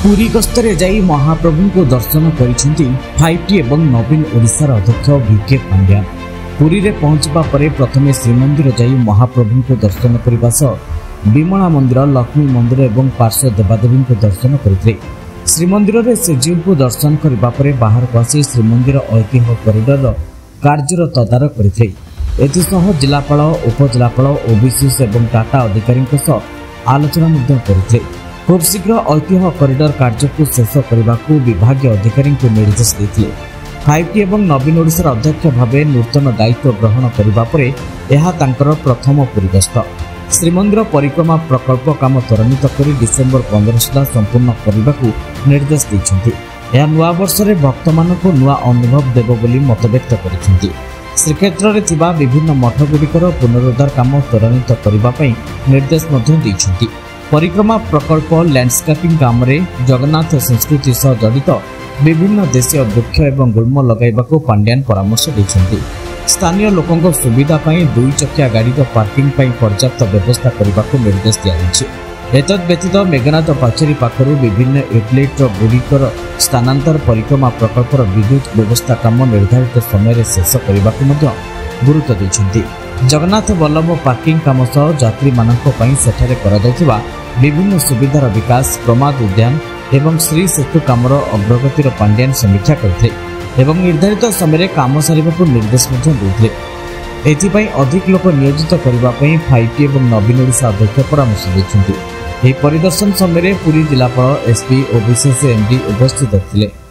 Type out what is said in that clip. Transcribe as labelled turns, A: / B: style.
A: पुरी गस्तरे जाई महाप्रभु को दर्शन करिसेंती 5T एवं नवीन ओडिशार अध्यक्ष वीके पांड्या। पुरी रे पहुंचबा परे प्रथमे श्रीमंदिर जाई महाप्रभु को दर्शन करबा सह विमला मंदिर, लक्ष्मी मंदिर एवं पार्श्व देवादेवी को दर्शन करथिले। श्रीमंदिर रे श्रीजीव को दर्शन करबा परे बाहर को आसी श्रीमंदिर ऐतिह्य कॉरिडोर कार्यर तदारक करथिले। एथिसह जिलापाल, उपजिलापाल, ओबीसी एवं टाटा अधिकारी आलोचना करथिले। खूब शीघ्र ऐतिह्य कॉरिडोर कार्य को शेष करने को विभाग अधिकारी को निर्देश देते। 5T एवं नवीन ओडिशार अध्यक्ष भावे नूतन दायित्व ग्रहण करने पर यह तांकर प्रथम पुरी गस्त। श्रीमंदिर परिक्रमा प्रकल्प काम त्वरान्वित कर डिसेम्बर 15 सुधा संपूर्ण करने को निर्देश देते। यह नुआ वर्ष में भक्त मानक नुआ अनुभव देव बोली मतव्यक्त करते। श्रीक्षेत्र में थिबा विभिन्न मठगुड़िकर पुनरुद्धार काम त्वरान्वित करने निर्देश देते। परिक्रमा प्रकल्प लैंडस्केपिंग काम रे जगन्नाथ संस्कृति सह जड़ित विभिन्न देशीय वृक्ष एवं गुल्म लगाइबा को पांड्यान परामर्श देछन्ती। स्थानीय लोकंक सुविधा पई 2 चकिया गाड़ी पार्किंग पई पर्याप्त व्यवस्था करने को निर्देश दिया। एतद व्यतीत मेघनाथ पाचेरी पाखरु विभिन्न यूटिलिटी गुड़िकर स्थानांतर परिक्रमा प्रकल्पर विद्युत व्यवस्था काम निर्धारित समय शेष करने को गुरुत्व देछन्ती। जगन्नाथ वल्लभ पार्किंग काम सह यात्री मानक पई सेठारे करा जाउथिबा विभिन्न सुविधार विकास, प्रमाद उद्यान एवं श्री सेतु कामर अग्रगतिर पांड्यान समीक्षा करथे एवं निर्धारित समय काम सारिबा को निर्देश देते। एथिपाई अधिक लोक नियोजित करबा पई 5T एवं नवीन ओडिशा अध्यक्ष परामर्श देछन्ती। एही परिदर्शन समय पुरी जिलापाल, एसपी, ओबीसी एमडी उपस्थित थिले।